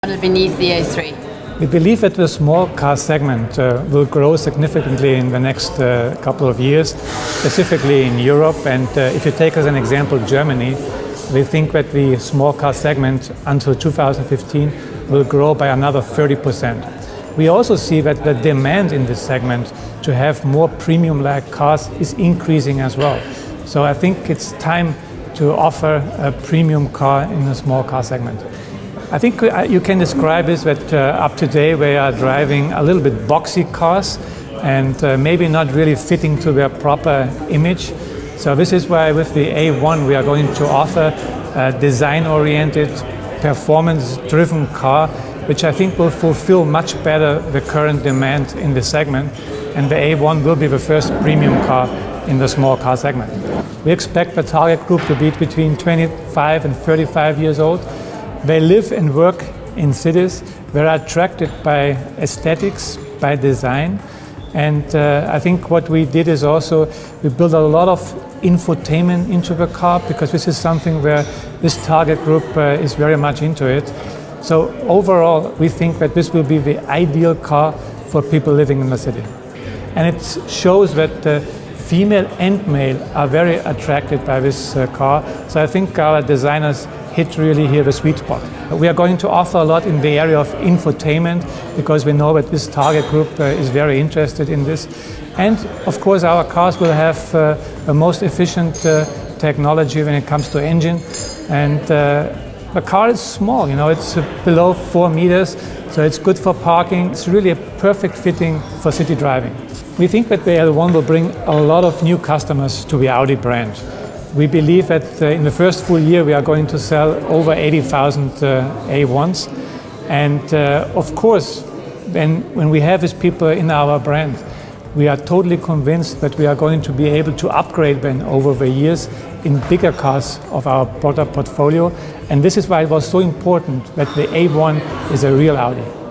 beneath the A3? We believe that the small car segment will grow significantly in the next couple of years, specifically in Europe. And if you take as an example Germany, we think that the small car segment until 2015 will grow by another 30%. We also see that the demand in this segment to have more premium-like cars is increasing as well. So I think it's time to offer a premium car in the small car segment. I think you can describe this that up to date we are driving a little bit boxy cars and maybe not really fitting to their proper image. So this is why with the A1 we are going to offer a design-oriented, performance-driven car, which I think will fulfill much better the current demand in the segment. And the A1 will be the first premium car in the small car segment. We expect the target group to be between 25 and 35 years old. They live and work in cities. They're attracted by aesthetics, by design. And I think what we did is also we built a lot of infotainment into the car, because this is something where this target group is very much into it. So overall, we think that this will be the ideal car for people living in the city. And it shows that female and male are very attracted by this car. So I think our designers hit really here the sweet spot. We are going to offer a lot in the area of infotainment, because we know that this target group is very interested in this. And of course our cars will have the most efficient technology when it comes to engine. And the car is small, you know, it's below 4 meters, so it's good for parking. It's really a perfect fitting for city driving. We think that the L1 will bring a lot of new customers to the Audi brand. We believe that in the first full year we are going to sell over 80,000 A1s. And of course, when we have these people in our brand, we are totally convinced that we are going to be able to upgrade them over the years in bigger cars of our product portfolio. And this is why it was so important that the A1 is a real Audi.